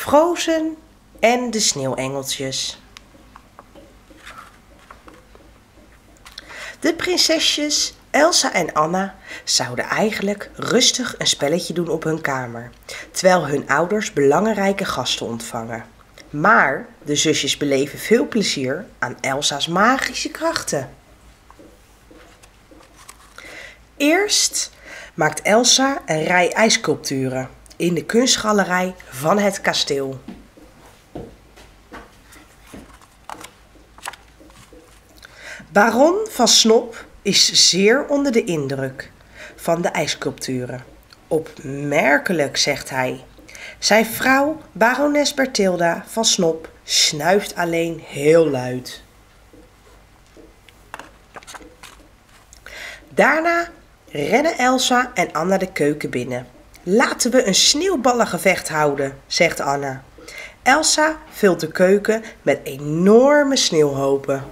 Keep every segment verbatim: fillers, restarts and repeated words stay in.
Frozen en de sneeuwengeltjes. De prinsesjes Elsa en Anna zouden eigenlijk rustig een spelletje doen op hun kamer, terwijl hun ouders belangrijke gasten ontvangen. Maar de zusjes beleven veel plezier aan Elsa's magische krachten. Eerst maakt Elsa een rij ijssculpturen in de kunstgalerij van het kasteel. Baron van Snop is zeer onder de indruk van de ijssculpturen. Opmerkelijk, zegt hij. Zijn vrouw, barones Berthilda van Snop, snuift alleen heel luid. Daarna rennen Elsa en Anna de keuken binnen. Laten we een sneeuwballengevecht houden, zegt Anna. Elsa vult de keuken met enorme sneeuwhopen.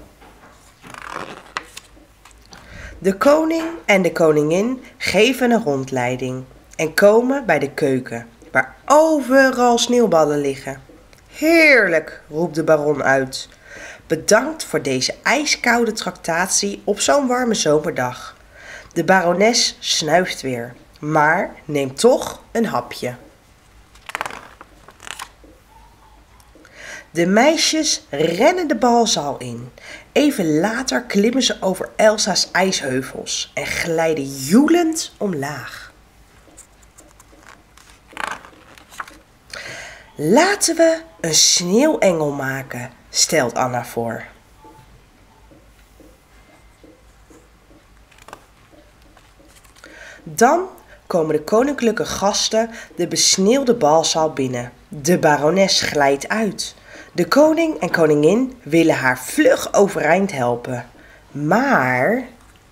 De koning en de koningin geven een rondleiding en komen bij de keuken, waar overal sneeuwballen liggen. Heerlijk, roept de baron uit. Bedankt voor deze ijskoude tractatie op zo'n warme zomerdag. De barones snuift weer, maar neemt toch een hapje. De meisjes rennen de balzaal in. Even later klimmen ze over Elsa's ijsheuvels en glijden joelend omlaag. Laten we een sneeuwengel maken, stelt Anna voor. Dan komen de koninklijke gasten de besneeuwde balzaal binnen. De barones glijdt uit. De koning en koningin willen haar vlug overeind helpen. Maar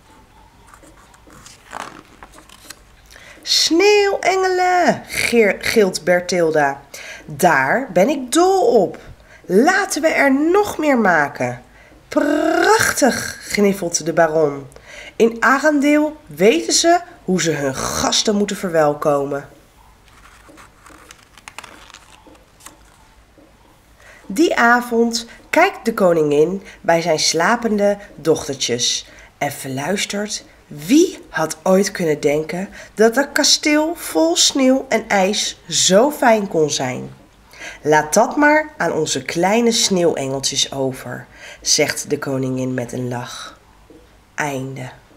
sneeuwengelen, gilt Berthilda. Daar ben ik dol op. Laten we er nog meer maken. Prachtig, gniffelt de baron. In Arendeel weten ze hoe ze hun gasten moeten verwelkomen. Die avond kijkt de koningin bij zijn slapende dochtertjes en verluistert: wie had ooit kunnen denken dat een kasteel vol sneeuw en ijs zo fijn kon zijn? Laat dat maar aan onze kleine sneeuwengeltjes over, zegt de koningin met een lach. Einde.